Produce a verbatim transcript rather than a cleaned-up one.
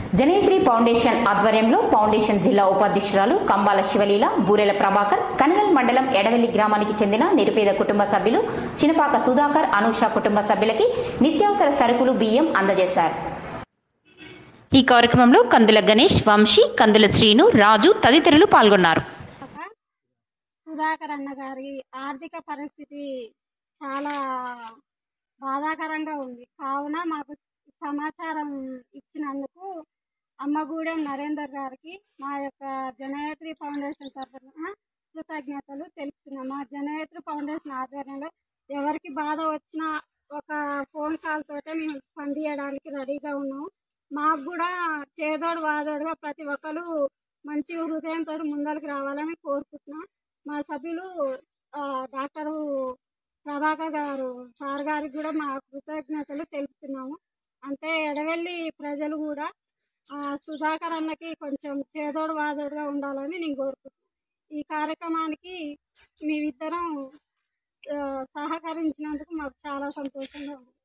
Janetri foundation ఆధ్వర్యంలో foundation జిల్లా ఉపాధ్యక్షురాలు కంబాల శివలీల, బూరెల ప్రభాకర్, కనగల్ మండలం ఎడవెల్లి గ్రామానికి చెందిన నిరుపేద కుటుంబ సభ్యులు చినపాక సుధాకర్, అనూష కుటుంబ సభ్యులకి నిత్యావసర సరుకులు, బియ్యం అందజేశారు. ఈ కార్యక్రమంలో కందుల గణేష్, వంశీ, కందుల శ్రీను, రాజు తదితరులు పాల్గొన్నారు. సుధాకర్ అన్న గారి ఆర్థిక పరిస్థితి చాలా బాధాకరంగా ఉంది. కావున మాకు సమాచారం ఇచ్చినందుకు అమ్మగూడెం నరేందర్ గారికి మా యొక్క జనయత్రి ఫౌండేషన్ తరఫున కృతజ్ఞతలు తెలుపుతున్నాం. మా జనయత్రి ఫౌండేషన్ ఆధ్వర్యంలో ఎవరికి బాధ వచ్చినా ఒక ఫోన్ కాల్ తోటే మేము స్పందించడానికి రెడీగా ఉన్నాము. మాకు కూడా చేదోడు వాదోడుగా ప్రతి ఒక్కరు మంచి హృదయంతో ముందరికి రావాలని కోరుకుంటున్నాం. మా సభ్యులు డాక్టర్ ప్రభాకర్ గారు సార్ గారికి కూడా మా కృతజ్ఞతలు తెలుపుతున్నాము. అంటే ఎడవెల్లి ప్రజలు కూడా సుధాకర్ అన్నకి కొంచెం చేదోడు వాదోడుగా ఉండాలని నేను కోరుకుంటున్నాను. ఈ కార్యక్రమానికి మేమిద్దరం సహకరించినందుకు మాకు చాలా సంతోషంగా ఉంది.